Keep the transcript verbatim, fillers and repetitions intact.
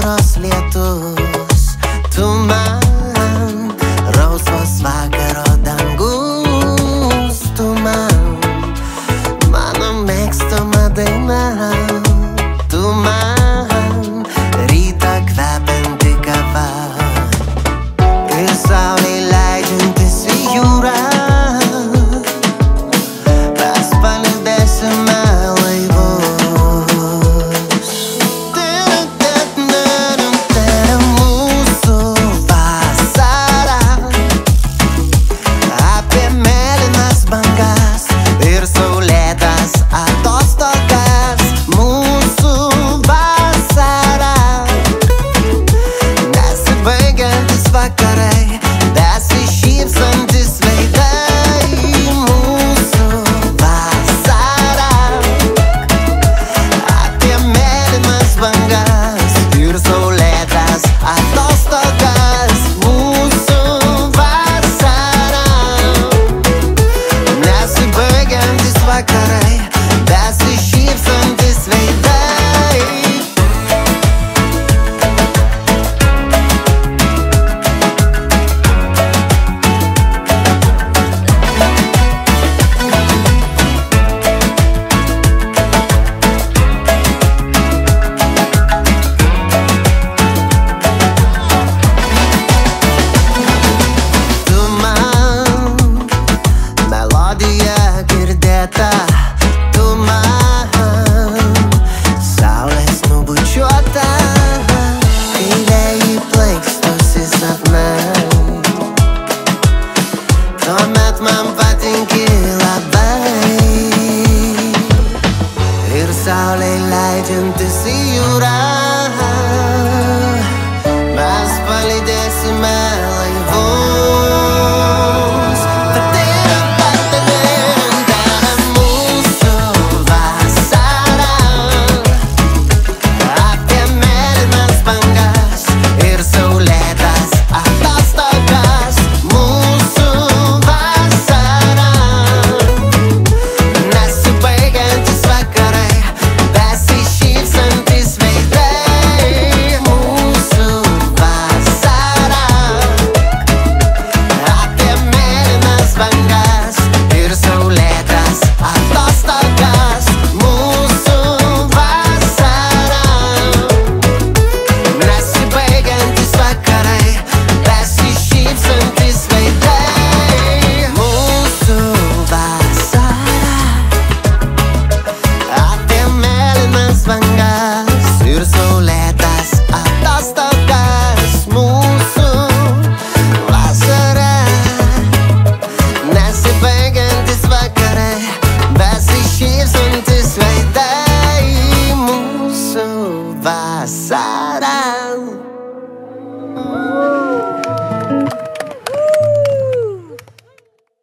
vasaros lietus, tu man, rausvas vakaro dangus, tu man, mano mėgstama daina, tu man, rytą kvepianti kava ir saulė leidžiantis į jūrą. Mes palydėsime laivus. Mūsų vasara apie mėlynas bangas ir saulėtas atostogas. Mūsų vasara, nesibaigiantis vakarai, besišypsantys veidai. Mūsų vasara apie mėlynas bangas ir saulėtas atostogas. Mūsų vasara, nesibaigiantis vakarai, besišypsantys veidai. Tu man, melodija girdėta, tu man, saulės nubučiuota, kai vėjai plaikstosi sapnai, tuomet man patinki labai. Ir saulė leidžiantis į jūrą, mes palydėsime laivus. Mūsų vasara apie mėlynas bangas ir saulėtas atostogas. Mūsų vasara, nesibaigiantis vakarai, besišypsantys veidai. Mūsų vasara apie mėlynas bangas ir saulėtas atostogas. Mūsų vasara, nesibaigiantis vakarai, besišypsantys veidai. Mūsų vasara apie mėlynas bangas ir saulėtas atostogas. Mūsų vasara, nesibaigiantis vakarai, besišypsantys veidai. Mūsų vasara.